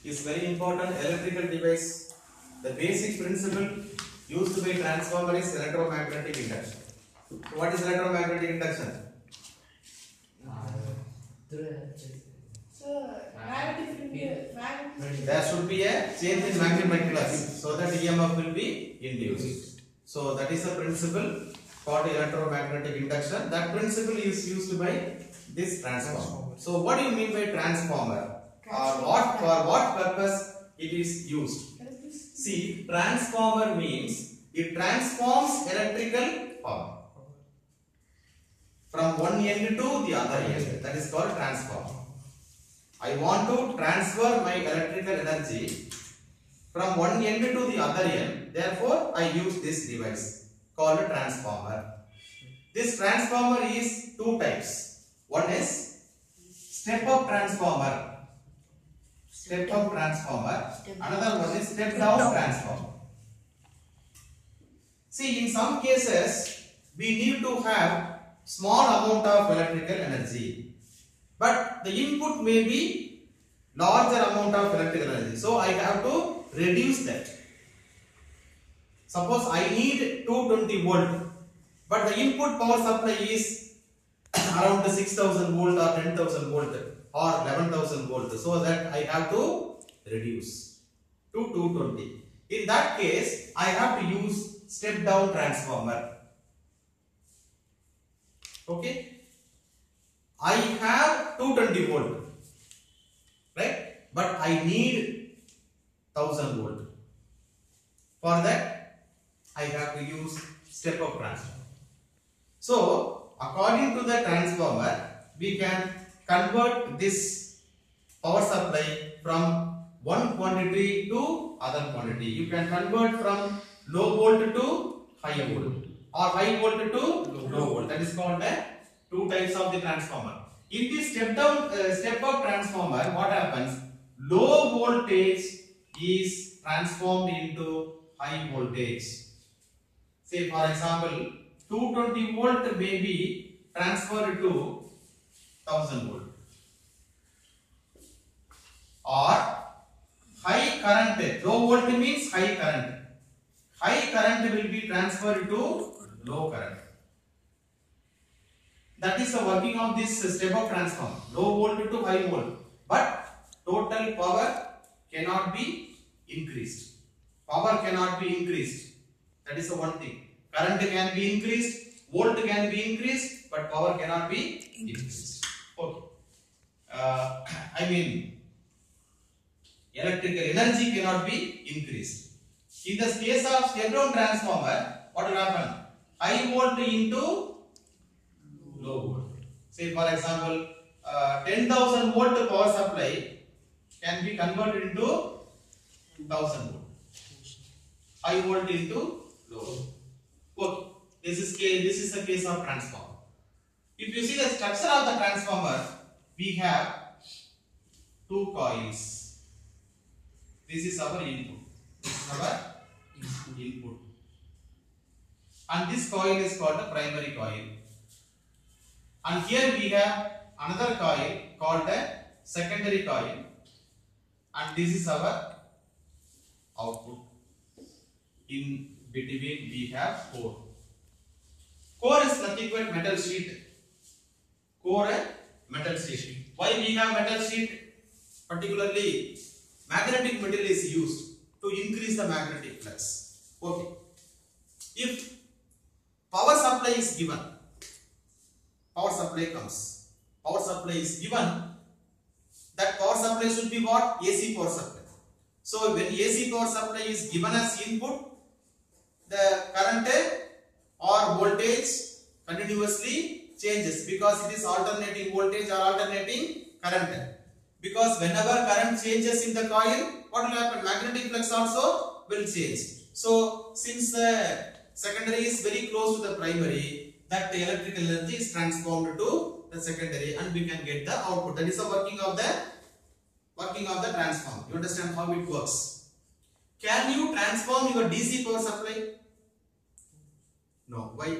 is very important electrical device. The basic principle used by transformer is electromagnetic induction. What is electromagnetic induction? There should be a change in magnetic flux so that EMF will be induced. So that is a principle called electromagnetic induction. That principle is used by this transformer. So what do you mean by transformer? For what purpose it is used? See, transformer means it transforms electrical power from one end to the other end. That is called transformer. I want to transfer my electrical energy from one end to the other end. Therefore, I use this device called a transformer. This transformer is two types. One is step-up transformer. Step-up transformer. Another one is step-down transformer. See, in some cases, we need to have small amount of electrical energy, but the input may be larger amount of electrical energy. So I have to reduce that. Suppose I need 220 volt, but the input power supply is around the 6000 volt or 10,000 volt or 11,000 volt. So that I have to reduce to 220. In that case, I have to use step down transformer. Okay. I have 220 volt, right? But I need 1000 volt. For that, I have to use step up transformer. So, according to the transformer, we can convert this power supply from one quantity to other quantity. You can convert from low volt to high volt or high volt to low volt. That is called the two types of the transformer. In this step up transformer, what happens? Low voltage is transformed into high voltage. Say for example, 220 volt may be transferred to 1000 volt, or high current. Low volt means high current. High current will be transferred to low current. That is the working of this step-up transformer, low volt to high volt. But total power cannot be increased. Power cannot be increased. That is the one thing. Current can be increased, volt can be increased, but power cannot be increased. Okay. I mean, electrical energy cannot be increased. In the case of step-down transformer, what will happen? High volt into low volt. Say for example, 10,000 volt power supply can be converted into 1000 volt. High volt into low volt. Okay. This is the case of transformer. If you see the structure of the transformer, we have two coils. This is our input. This is our input. And this coil is called the primary coil. And here we have another coil called the secondary coil, and this is our output. In between we have core. Core is nothing but metal sheet. Core metal sheet. Why we have metal sheet? Particularly magnetic material is used to increase the magnetic flux. Okay. If power supply is given, power supply comes. Power supply is given. That power supply should be what? AC power supply. So when AC power supply is given as input, the current or voltage continuously changes because it is alternating voltage or alternating current. Because whenever current changes in the coil, what will happen? Magnetic flux also will change. So since the secondary is very close to the primary, that the electrical energy is transformed to the secondary and we can get the output. That is the working of the transformer. You understand how it works? Can you transform your DC power supply? No. Why?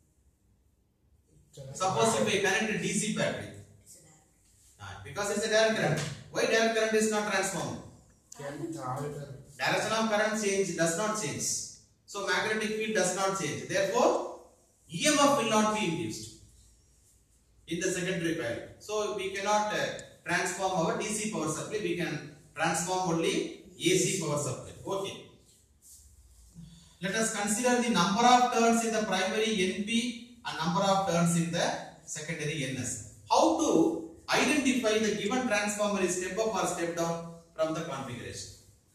Suppose if I connect a DC battery, because it's a direct current. Why direct current is not transformed? Direction of current change does not change. So magnetic field does not change. Therefore, EMF will not be induced in the secondary coil. So we cannot transform our DC power supply. We can transform only AC power supply. Okay. Let us consider the number of turns in the primary NP and number of turns in the secondary NS. How to identify the given transformer is step up or step down from the configuration.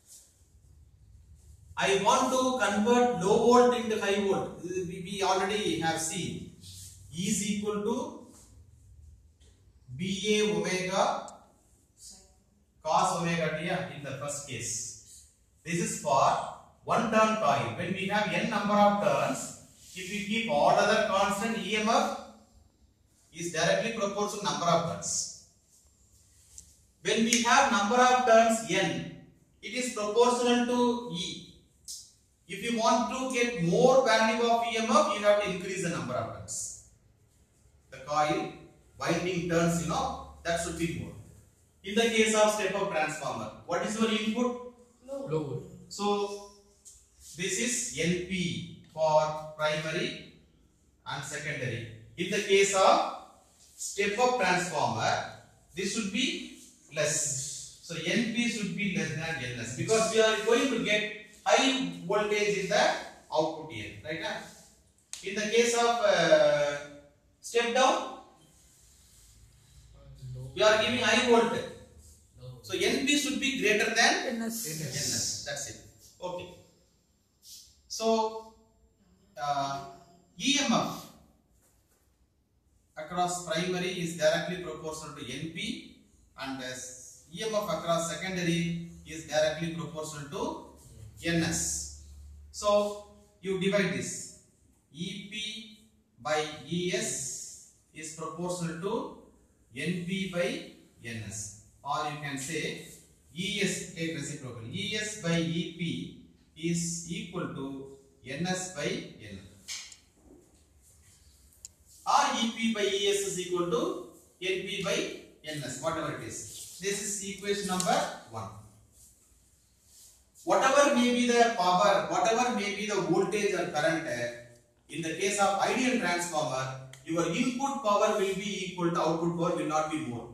I want to convert low volt into high volt. We already have seen E is equal to BA omega cos omega t in the first case. This is for one turn coil. When we have n number of turns, if we keep all other constant, EMF is directly proportional to number of turns. When we have number of turns n, it is proportional to E. If you want to get more value of EMF, you have to increase the number of turns. The coil winding turns, that should be more. In the case of step-up transformer, what is your input? Low. So, this is NP for primary and secondary. In the case of step-up transformer, this should be less. So, NP should be less than NS because we are going to get high voltage in the output here, right? In the case of step down, we are giving high voltage. So NP should be greater than NS. That's it. Okay. So EMF across primary is directly proportional to NP, and EMF across secondary is directly proportional to NS. So you divide this. EP by ES is proportional to NP by NS. Or you can say ES, take reciprocal. ES by EP is equal to NS by N. Or EP by ES is equal to NP by NS, whatever it is. This is equation number 1. Whatever may be the power, whatever may be the voltage or current, in the case of ideal transformer, your input power will be equal to output power, will not be more.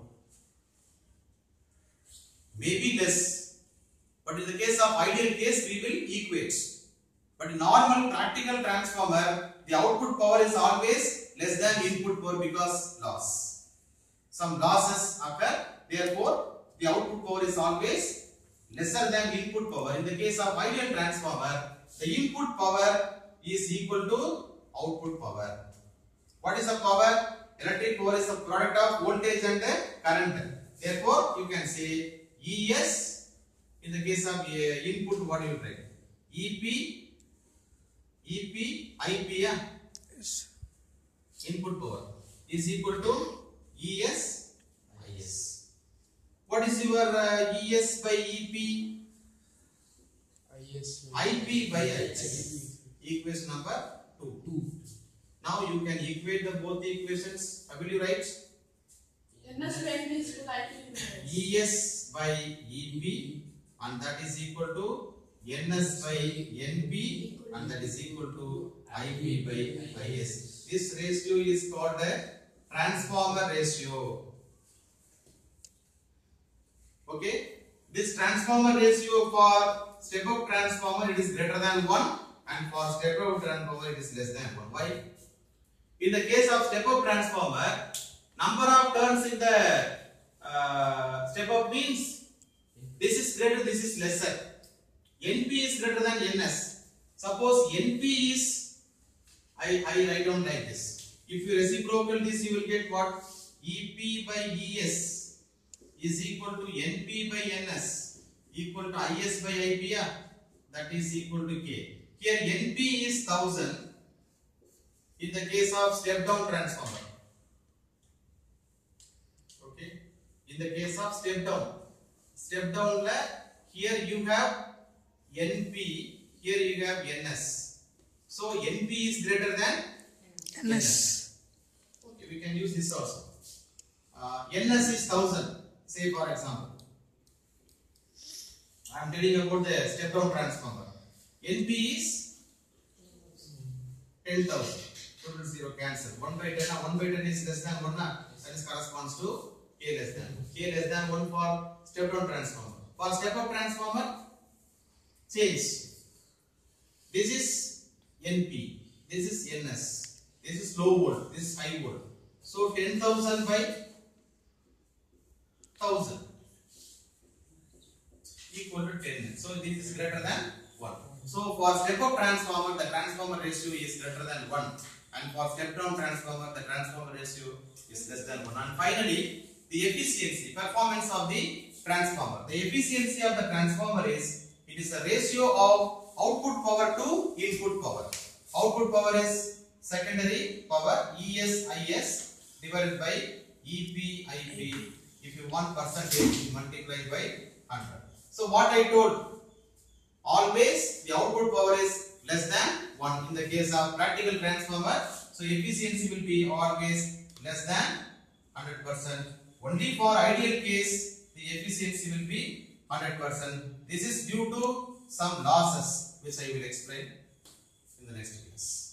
Maybe less, but in the case of ideal case, we will equate. But in normal practical transformer, the output power is always less than input power because loss. Some losses occur, therefore the output power is always lesser than input power. In the case of ideal transformer, the input power is equal to output power. What is the power? Electric power is the product of voltage and current. Therefore, you can say ES, in the case of input, what you write? EP, IP, yeah? Yes. Input power is equal to ES, IS. What is your ES by EP? IP by IS. Equation number 2. Now you can equate the both the equations. How will you write? ES by EP, and that is equal to NS by NP, and that is equal to IP by IS. This ratio is called the transformer ratio. Okay, this transformer ratio for step-up transformer, it is greater than 1, and for step-up transformer it is less than 1. Why? In the case of step-up transformer, number of turns in the step-up means this is greater, this is lesser. NP is greater than NS. Suppose NP is, I write down like this. If you reciprocal this, you will get what? EP by ES is equal to NP by NS equal to IS by IP, yeah? That is equal to K. Here NP is 1000 in the case of step-down transformer. Okay, in the case of step-down, here you have NP, here you have NS. So NP is greater than NS. Okay, we can use this also. NS is 1000, say for example, I am telling about the step down transformer. NP is 10,000. Total 0 cancel. 1 by 10. 1 by 10 is less than 1. That is corresponds to K less than 1. K less than 1 for step down transformer. For step up transformer, change. This is NP. This is NS. This is low volt. This is high volt. So 10,000 by 1000 equal to 10. So this is greater than 1. So for step up transformer, the transformer ratio is greater than 1. And for step down transformer, the transformer ratio is less than 1. And finally, the efficiency, performance of the transformer. The efficiency of the transformer is, it is a ratio of output power to input power. Output power is secondary power, ES/IS divided by EP/IP. If you want percentage, you multiply by 100. So what I told, always the output power is less than 1 in the case of practical transformer. So efficiency will be always less than 100%. Only for ideal case, the efficiency will be 100%. This is due to some losses which I will explain in the next class.